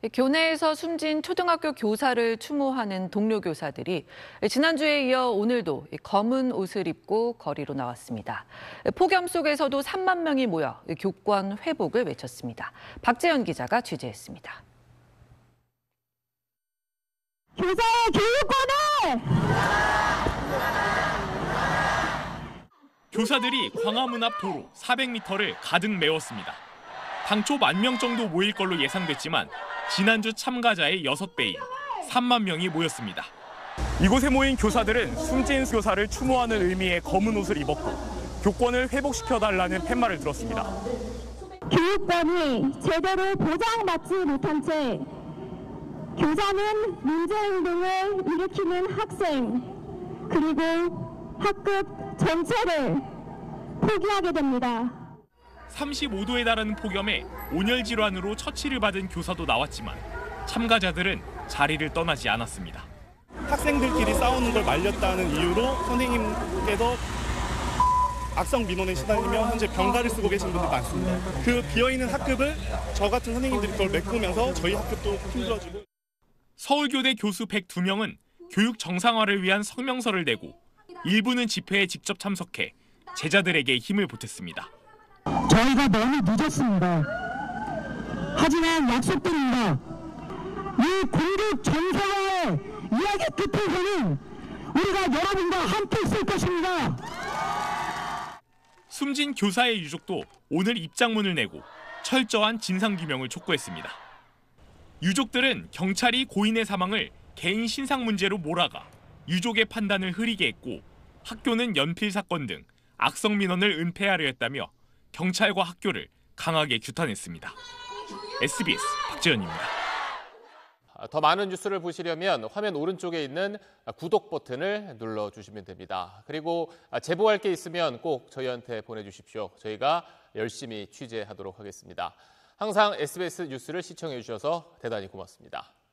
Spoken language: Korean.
교내에서 숨진 초등학교 교사를 추모하는 동료 교사들이 지난주에 이어 오늘도 검은 옷을 입고 거리로 나왔습니다. 폭염 속에서도 3만 명이 모여 교권 회복을 외쳤습니다. 박재현 기자가 취재했습니다. 교사의 교육권을! 교사들이 광화문 앞 도로 400m를 가득 메웠습니다. 당초 10,000명 정도 모일 걸로 예상됐지만 지난주 참가자의 6배인 3만 명이 모였습니다. 이곳에 모인 교사들은 숨진 교사를 추모하는 의미의 검은 옷을 입었고 교권을 회복시켜달라는 팻말을 들었습니다. 교육권이 제대로 보장받지 못한 채 교사는 문제행동을 일으키는 학생 그리고 학급 전체를 포기하게 됩니다. 35도에 달하는 폭염에 온열 질환으로 처치를 받은 교사도 나왔지만 참가자들은 자리를 떠나지 않았습니다. 학생들끼리 싸우는 걸 말렸다는 이유로 선생님께서 악성 민원에 시달리며 현재 병가를 쓰고 계신 분들 많습니다. 그 비어있는 학급을 저 같은 선생님들이 그걸 메꾸면서 저희 학급도 힘들어지고. 서울교대 교수 102명은 교육 정상화를 위한 성명서를 내고 일부는 집회에 직접 참석해 제자들에게 힘을 보탰습니다. 저희가 너무 늦었습니다. 하지만 약속드립니다. 이 공급 정상화의 이야기 끝에서는 우리가 여러분과 함께 있을 것입니다. 숨진 교사의 유족도 오늘 입장문을 내고 철저한 진상규명을 촉구했습니다. 유족들은 경찰이 고인의 사망을 개인 신상 문제로 몰아가 유족의 판단을 흐리게 했고 학교는 연필 사건 등 악성 민원을 은폐하려 했다며 경찰과 학교를 강하게 규탄했습니다. SBS 박재현입니다. 더 많은 뉴스를 보시려면 화면 오른쪽에 있는 구독 버튼을 눌러주시면 됩니다. 그리고 제보할 게 있으면 꼭 저희한테 보내주십시오. 저희가 열심히 취재하도록 하겠습니다. 항상 SBS 뉴스를 시청해 주셔서 대단히 고맙습니다.